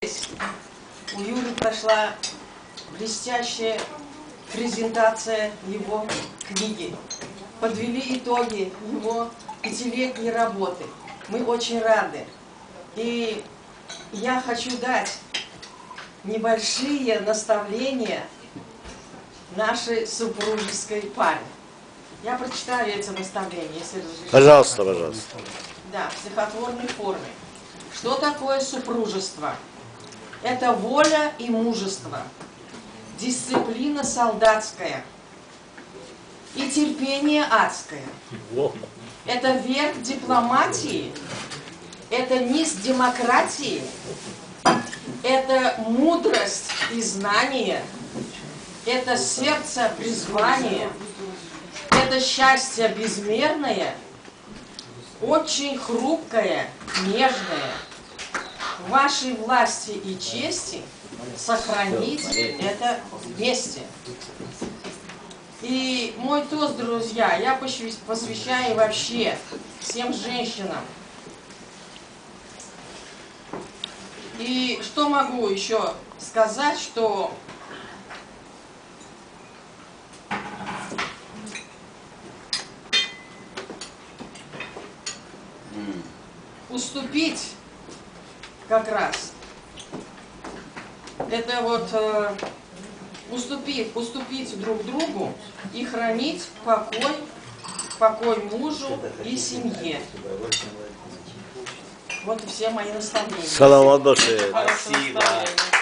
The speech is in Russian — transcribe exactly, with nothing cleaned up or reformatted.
У Юли прошла блестящая презентация его книги. Подвели итоги его пятилетней работы. Мы очень рады. И я хочу дать небольшие наставления нашей супружеской паре. Я прочитаю эти наставления, если разрешите. Пожалуйста, пожалуйста. Да, в стихотворной форме. Что такое супружество? Это воля и мужество, дисциплина солдатская и терпение адское. Это верх дипломатии, это низ демократии, это мудрость и знание, это сердце призвание, это счастье безмерное, очень хрупкое, нежное. В вашей власти и чести сохранить это вместе. И мой тост, друзья, я посвящаю вообще всем женщинам. И что могу еще сказать, что уступить как раз это вот э, уступить, уступить друг другу и хранить покой, покой мужу и семье. Вот и все мои наставления. Салават Башир. Спасибо.